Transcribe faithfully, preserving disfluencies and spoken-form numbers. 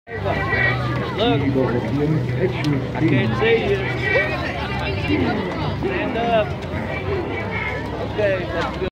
Look, I can't see you. Stand up. Okay, that's good.